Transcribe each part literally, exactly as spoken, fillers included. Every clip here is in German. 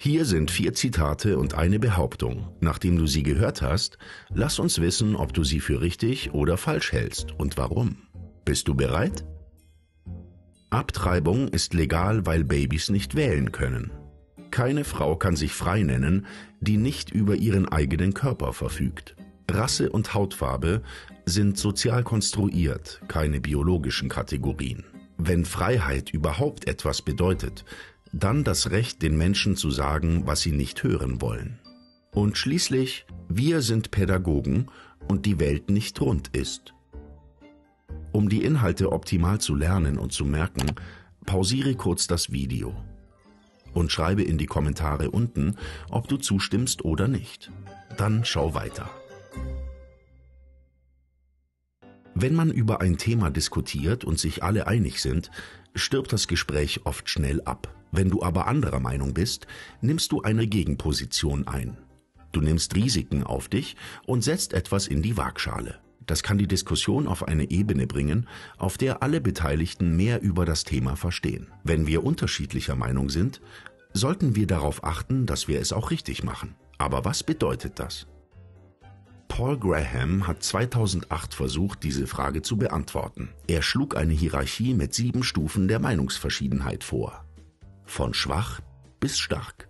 Hier sind vier Zitate und eine Behauptung. Nachdem du sie gehört hast, lass uns wissen, ob du sie für richtig oder falsch hältst und warum. Bist du bereit? Abtreibung ist legal, weil Babys nicht wählen können. Keine Frau kann sich frei nennen, die nicht über ihren eigenen Körper verfügt. Rasse und Hautfarbe sind sozial konstruiert, keine biologischen Kategorien. Wenn Freiheit überhaupt etwas bedeutet, dann das Recht, den Menschen zu sagen, was sie nicht hören wollen. Und schließlich, wir sind Pädagogen und die Welt nicht rund ist. Um die Inhalte optimal zu lernen und zu merken, pausiere kurz das Video und schreibe in die Kommentare unten, ob du zustimmst oder nicht. Dann schau weiter. Wenn man über ein Thema diskutiert und sich alle einig sind, stirbt das Gespräch oft schnell ab. Wenn du aber anderer Meinung bist, nimmst du eine Gegenposition ein. Du nimmst Risiken auf dich und setzt etwas in die Waagschale. Das kann die Diskussion auf eine Ebene bringen, auf der alle Beteiligten mehr über das Thema verstehen. Wenn wir unterschiedlicher Meinung sind, sollten wir darauf achten, dass wir es auch richtig machen. Aber was bedeutet das? Paul Graham hat zweitausendacht versucht, diese Frage zu beantworten. Er schlug eine Hierarchie mit sieben Stufen der Meinungsverschiedenheit vor. Von schwach bis stark.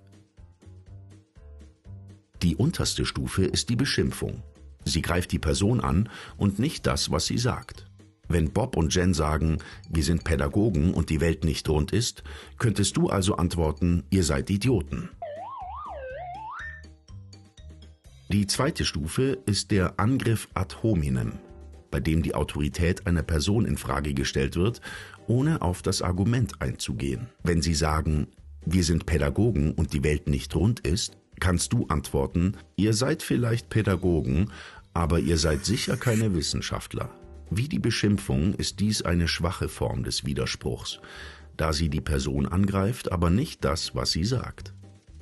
Die unterste Stufe ist die Beschimpfung. Sie greift die Person an und nicht das, was sie sagt. Wenn Bob und Jen sagen, wir sind Pädagogen und die Welt nicht rund ist, könntest du also antworten, ihr seid Idioten. Die zweite Stufe ist der Angriff ad hominem, bei dem die Autorität einer Person in Frage gestellt wird, ohne auf das Argument einzugehen. Wenn sie sagen, wir sind Pädagogen und die Welt nicht rund ist, kannst du antworten, ihr seid vielleicht Pädagogen, aber ihr seid sicher keine Wissenschaftler. Wie die Beschimpfung ist dies eine schwache Form des Widerspruchs, da sie die Person angreift, aber nicht das, was sie sagt.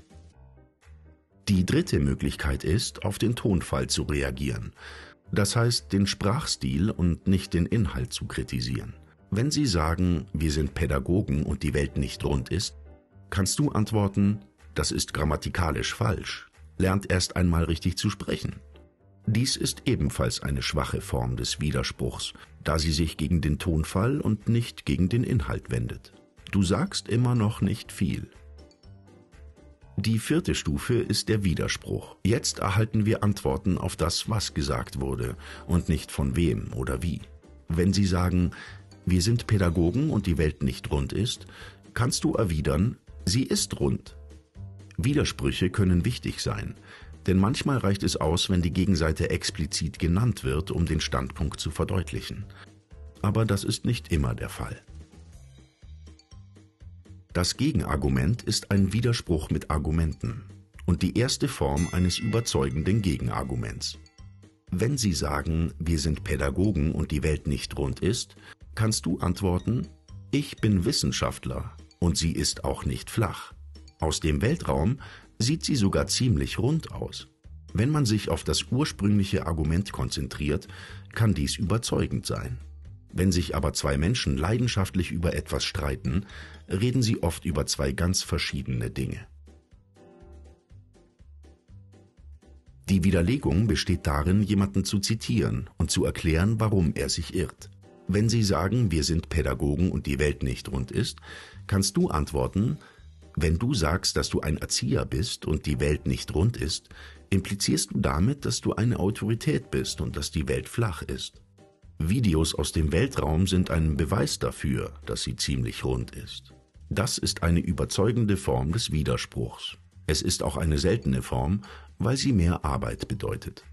Die dritte Möglichkeit ist, auf den Tonfall zu reagieren. Das heißt, den Sprachstil und nicht den Inhalt zu kritisieren. Wenn sie sagen, wir sind Pädagogen und die Welt nicht rund ist, kannst du antworten, das ist grammatikalisch falsch. Lernt erst einmal richtig zu sprechen. Dies ist ebenfalls eine schwache Form des Widerspruchs, da sie sich gegen den Tonfall und nicht gegen den Inhalt wendet. Du sagst immer noch nicht viel. Die vierte Stufe ist der Widerspruch. Jetzt erhalten wir Antworten auf das, was gesagt wurde und nicht von wem oder wie. Wenn sie sagen, wir sind Pädagogen und die Welt nicht rund ist, kannst du erwidern, sie ist rund. Widersprüche können wichtig sein, denn manchmal reicht es aus, wenn die Gegenseite explizit genannt wird, um den Standpunkt zu verdeutlichen. Aber das ist nicht immer der Fall. Das Gegenargument ist ein Widerspruch mit Argumenten und die erste Form eines überzeugenden Gegenarguments. Wenn sie sagen, wir sind Pädagogen und die Welt nicht rund ist, kannst du antworten, ich bin Wissenschaftler und sie ist auch nicht flach. Aus dem Weltraum sieht sie sogar ziemlich rund aus. Wenn man sich auf das ursprüngliche Argument konzentriert, kann dies überzeugend sein. Wenn sich aber zwei Menschen leidenschaftlich über etwas streiten, reden sie oft über zwei ganz verschiedene Dinge. Die Widerlegung besteht darin, jemanden zu zitieren und zu erklären, warum er sich irrt. Wenn sie sagen, wir sind Pädagogen und die Welt nicht rund ist, kannst du antworten, wenn du sagst, dass du ein Erzieher bist und die Welt nicht rund ist, implizierst du damit, dass du eine Autorität bist und dass die Welt flach ist. Videos aus dem Weltraum sind ein Beweis dafür, dass sie ziemlich rund ist. Das ist eine überzeugende Form des Widerspruchs. Es ist auch eine seltene Form, weil sie mehr Arbeit bedeutet.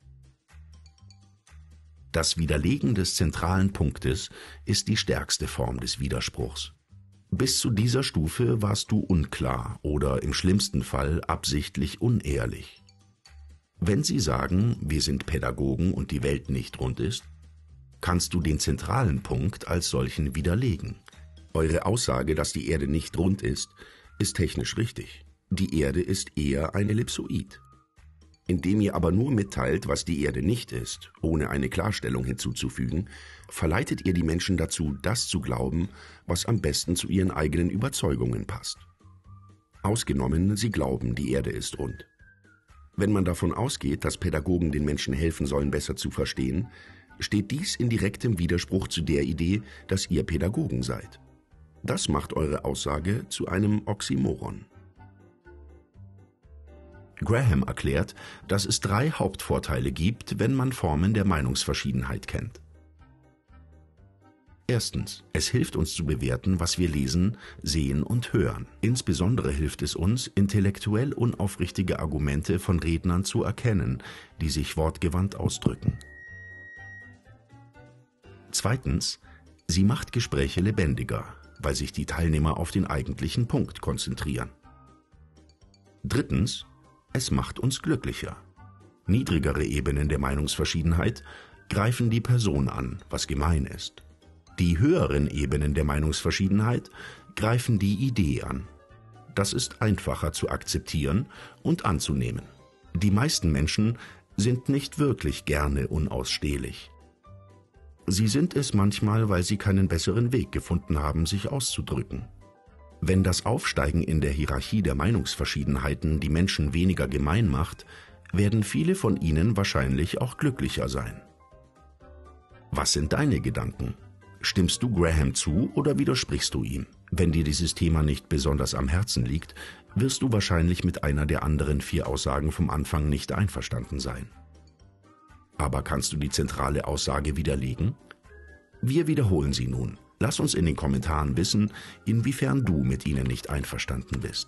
Das Widerlegen des zentralen Punktes ist die stärkste Form des Widerspruchs. Bis zu dieser Stufe warst du unklar oder im schlimmsten Fall absichtlich unehrlich. Wenn sie sagen, wir sind Pädagogen und die Welt nicht rund ist, kannst du den zentralen Punkt als solchen widerlegen. Eure Aussage, dass die Erde nicht rund ist, ist technisch richtig. Die Erde ist eher ein Ellipsoid. Indem ihr aber nur mitteilt, was die Erde nicht ist, ohne eine Klarstellung hinzuzufügen, verleitet ihr die Menschen dazu, das zu glauben, was am besten zu ihren eigenen Überzeugungen passt. Ausgenommen, sie glauben, die Erde ist rund. Wenn man davon ausgeht, dass Pädagogen den Menschen helfen sollen, besser zu verstehen, steht dies in direktem Widerspruch zu der Idee, dass ihr Pädagogen seid. Das macht eure Aussage zu einem Oxymoron. Graham erklärt, dass es drei Hauptvorteile gibt, wenn man Formen der Meinungsverschiedenheit kennt. Erstens, es hilft uns zu bewerten, was wir lesen, sehen und hören. Insbesondere hilft es uns, intellektuell unaufrichtige Argumente von Rednern zu erkennen, die sich wortgewandt ausdrücken. Zweitens, sie macht Gespräche lebendiger, weil sich die Teilnehmer auf den eigentlichen Punkt konzentrieren. Drittens, es macht uns glücklicher. Niedrigere Ebenen der Meinungsverschiedenheit greifen die Person an, was gemein ist. Die höheren Ebenen der Meinungsverschiedenheit greifen die Idee an. Das ist einfacher zu akzeptieren und anzunehmen. Die meisten Menschen sind nicht wirklich gerne unausstehlich. Sie sind es manchmal, weil sie keinen besseren Weg gefunden haben, sich auszudrücken. Wenn das Aufsteigen in der Hierarchie der Meinungsverschiedenheiten die Menschen weniger gemein macht, werden viele von ihnen wahrscheinlich auch glücklicher sein. Was sind deine Gedanken? Stimmst du Graham zu oder widersprichst du ihm? Wenn dir dieses Thema nicht besonders am Herzen liegt, wirst du wahrscheinlich mit einer der anderen vier Aussagen vom Anfang nicht einverstanden sein. Aber kannst du die zentrale Aussage widerlegen? Wir wiederholen sie nun. Lass uns in den Kommentaren wissen, inwiefern du mit ihnen nicht einverstanden bist.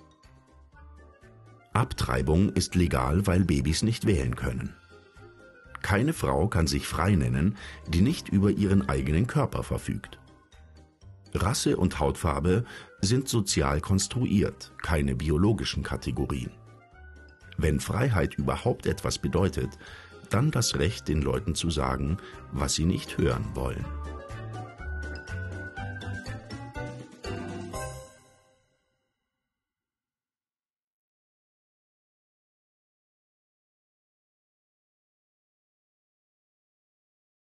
Abtreibung ist legal, weil Babys nicht wählen können. Keine Frau kann sich frei nennen, die nicht über ihren eigenen Körper verfügt. Rasse und Hautfarbe sind sozial konstruiert, keine biologischen Kategorien. Wenn Freiheit überhaupt etwas bedeutet, dann das Recht, den Leuten zu sagen, was sie nicht hören wollen.